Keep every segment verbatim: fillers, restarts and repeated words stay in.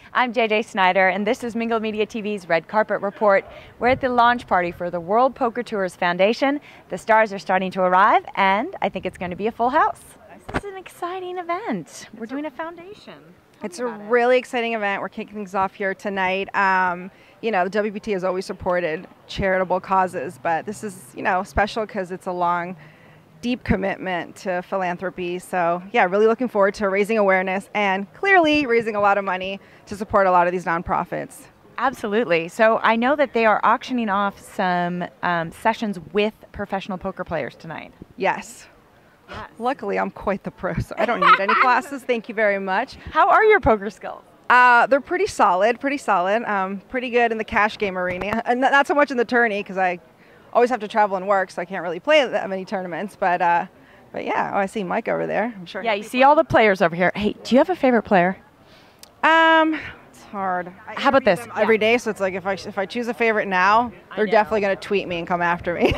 I'm J J Snyder, and this is Mingle Media T V's Red Carpet Report. We're at the launch party for the World Poker Tours Foundation. The stars are starting to arrive, and I think it's going to be a full house. This is an exciting event. We're doing a foundation. It's a really exciting event. We're kicking things off here tonight. Um, you know, the W P T has always supported charitable causes, but this is, you know, special because it's a long, deep commitment to philanthropy. So yeah, really looking forward to raising awareness and clearly raising a lot of money to support a lot of these nonprofits. Absolutely. So I know that they are auctioning off some um, sessions with professional poker players tonight. Yes. Yes. Luckily, I'm quite the pro, so I don't need any classes. Thank you very much. How are your poker skills? Uh, they're pretty solid, pretty solid. Um, pretty good in the cash game arena, and not so much in the tourney because I always have to travel and work, so I can't really play that many tournaments. But, uh, but yeah, oh, I see Mike over there. I'm sure. Yeah, you see all the players over here. Hey, do you have a favorite player? Um, it's hard. I How about this? them every day, so it's like if I if I choose a favorite now, they're definitely going to tweet me and come after me.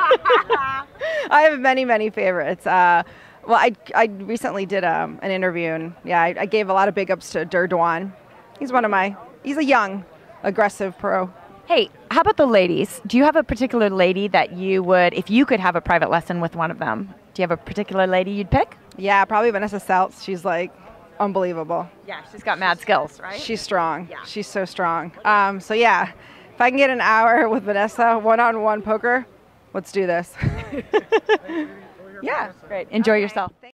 I have many, many favorites. Uh, well, I I recently did um, an interview, and yeah, I, I gave a lot of big ups to Durduan. He's one of my. He's a young, aggressive pro. Hey, how about the ladies? Do you have a particular lady that you would, if you could have a private lesson with one of them, do you have a particular lady you'd pick? Yeah, probably Vanessa Seltz. She's like unbelievable. Yeah, she's got mad skills, right? She's strong. Yeah. She's so strong. Um, so yeah, if I can get an hour with Vanessa, one-on-one poker, let's do this. Yeah, great. Enjoy yourself.